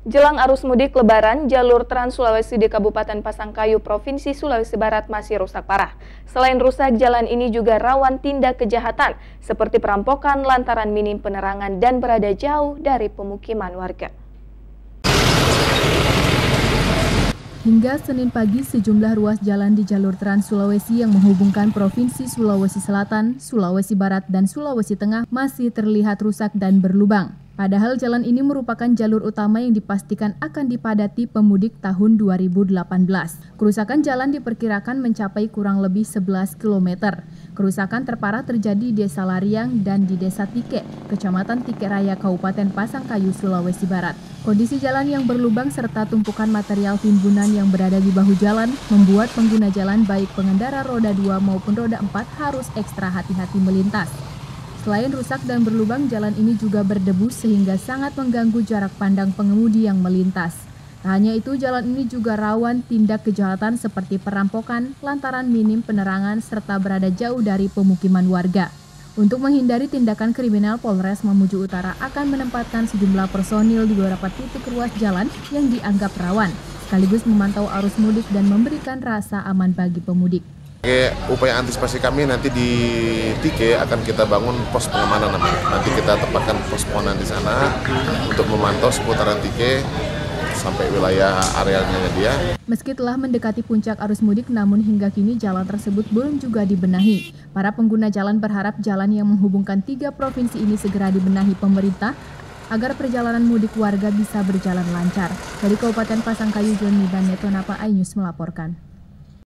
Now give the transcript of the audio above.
Jelang arus mudik Lebaran, jalur Trans Sulawesi di Kabupaten Pasangkayu, Provinsi Sulawesi Barat masih rusak parah. Selain rusak, jalan ini juga rawan tindak kejahatan, seperti perampokan lantaran minim penerangan dan berada jauh dari pemukiman warga. Hingga Senin pagi, sejumlah ruas jalan di jalur Trans Sulawesi yang menghubungkan Provinsi Sulawesi Selatan, Sulawesi Barat, dan Sulawesi Tengah masih terlihat rusak dan berlubang. Padahal jalan ini merupakan jalur utama yang dipastikan akan dipadati pemudik tahun 2018. Kerusakan jalan diperkirakan mencapai kurang lebih 11 km. Kerusakan terparah terjadi di Desa Lariang dan di Desa Tike, Kecamatan Tike Raya, Kabupaten Pasangkayu, Sulawesi Barat. Kondisi jalan yang berlubang serta tumpukan material timbunan yang berada di bahu jalan membuat pengguna jalan baik pengendara roda 2 maupun roda 4 harus ekstra hati-hati melintas. Selain rusak dan berlubang, jalan ini juga berdebu sehingga sangat mengganggu jarak pandang pengemudi yang melintas. Tak hanya itu, jalan ini juga rawan tindak kejahatan seperti perampokan lantaran minim penerangan serta berada jauh dari pemukiman warga. Untuk menghindari tindakan kriminal, Polres Mamuju Utara akan menempatkan sejumlah personil di beberapa titik ruas jalan yang dianggap rawan, sekaligus memantau arus mudik dan memberikan rasa aman bagi pemudik. Upaya antisipasi kami nanti di Tike akan kita bangun pos pengamanan namanya. Nanti kita tempatkan pos pengamanan di sana untuk memantau seputaran Tike sampai wilayah arealnya dia. Meski telah mendekati puncak arus mudik, namun hingga kini jalan tersebut belum juga dibenahi. Para pengguna jalan berharap jalan yang menghubungkan 3 provinsi ini segera dibenahi pemerintah agar perjalanan mudik warga bisa berjalan lancar. Dari Kabupaten Pasangkayu, Joni dan Neto Napa, iNews melaporkan.